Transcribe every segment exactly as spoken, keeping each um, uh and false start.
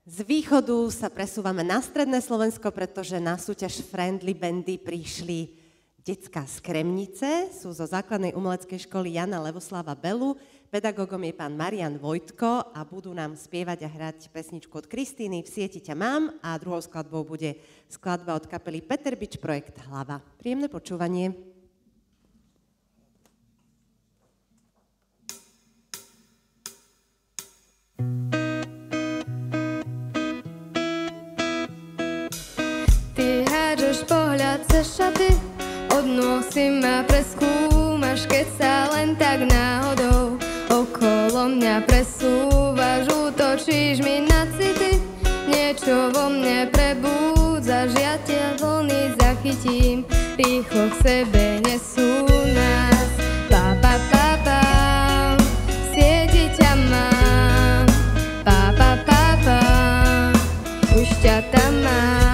Z východu sa presúvame na stredné Slovensko, pretože na súťaž Friendly Bandy prišli decká z Kremnice, sú zo základnej umeleckej školy Jana Levoslava Belu, pedagógom je pán Marian Vojtko a budú nám spievať a hrať pesničku od Kristíny V sieti ťa mám a druhou skladbou bude skladba od kapely Peter Bič, projekt Hlava. Príjemné počúvanie. Ty hádžeš pohľad cez šaty, od nôh si ma preskúmaš, keď sa len tak náhodou okolo mňa presúvaš, útočíš mi na city, niečo vo mne prebúdzaš, ja tie vlny zachytím, rýchlo k sebe nesú nás. Pa, pa, pa, pa, v sieti ťa mám, pa, pa, pa, pa, už ťa tam mám.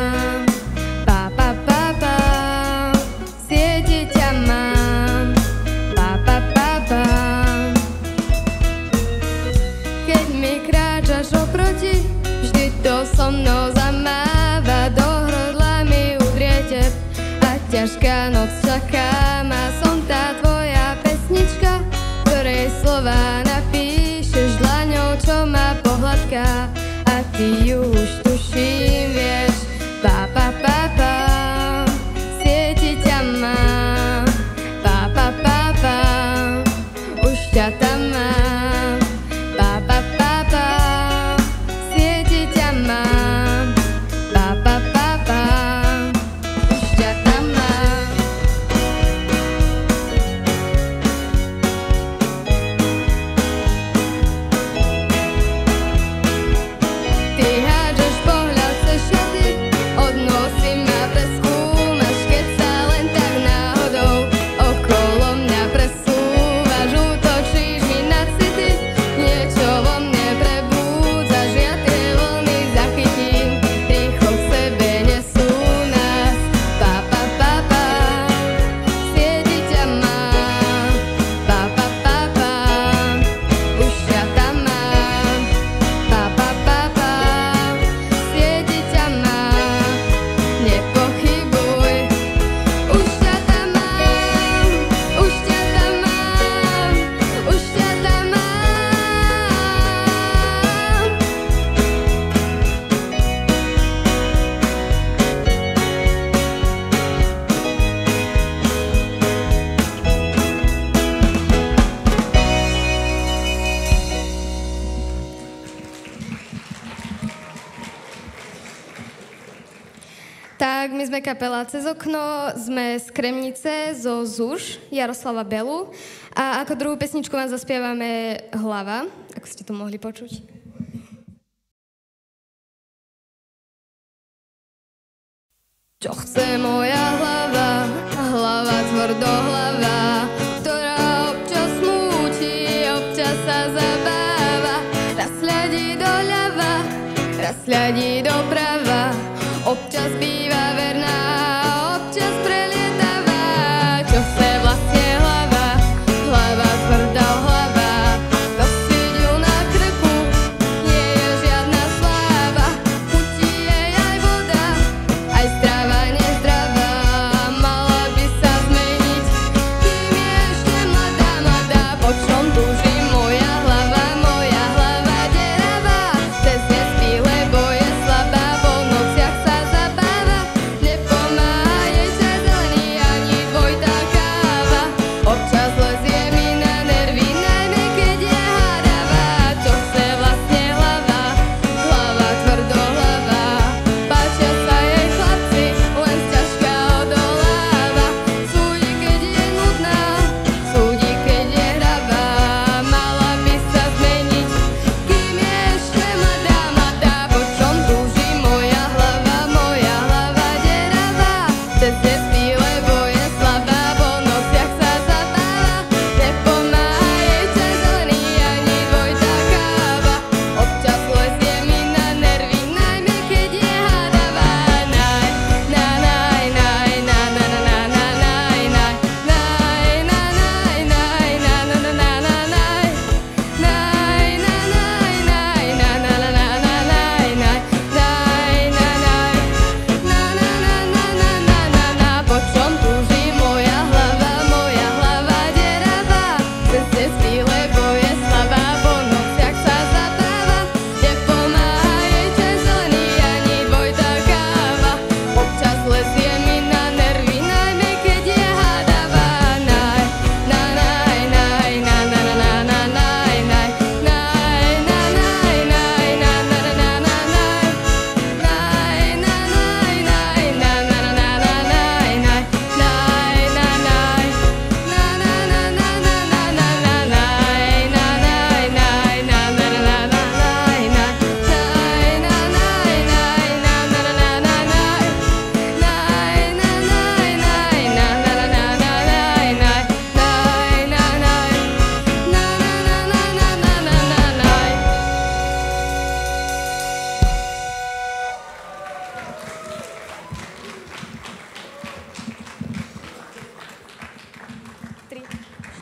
To so mnou zamáva, do hrodla mi udriete a ťažká noc čaká ma. Som tá tvoja pesnička, ktorej slova napíšeš dlaňou, čo ma pohľadká a ty ju už tuším, vieš. Pa, pa, pa, pa, v sieti ťa mám, pa, pa, pa, pa, už ťa tam mám, pa, pa, pa, pa, mám, pa, pa, pa, pa, už ťa tam mám. Ty hádžeš pohľad cez šaty, od nôh si ma preskúmaš, keď sa len tak náhodou okolo mňa presúvaš, útočíš mi na city, niečo vo mne prebúdzaš, ja tie vlny zachytím, rýchlo k sebe nesú nás. Pa, pa, pa, pa, v sieti ťa mám, pa, pa, pa, pa, už ťa tam mám, pa, pa, pa, pa, v sieti ťa mám, nepochybuj, už ťa tam mám, už ťa tam mám, už ťa tam mám. Tak, my sme kapela Cez okno, sme z Kremnice, zo Zuž, Jaroslava Belu a ako druhú pesničku vám zaspievame Hlava, ako ste to mohli počuť. Čo chce moja hlava, hlava tvrdohlava, ktorá občas smúti, občas sa zabáva, raz hľadí doľava, raz hľadí doprava, občas býva verná, občas prelietavá. Čo chce vlastne hlava, hlava tvrdá hlava, nosiť ju na krku, nie je žiadna sláva, chutí jej aj voda, aj strava nezdravá, mala by sa zmeniť, kým je ešte mladá, mladá, po čom túži moja hlava, moja hlava deravá, cez nespí, lebo je slabá, po nociach sa zabáva,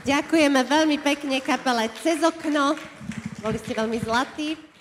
Ďakujeme veľmi pekne kapele Cez okno. Boli ste veľmi zlatí.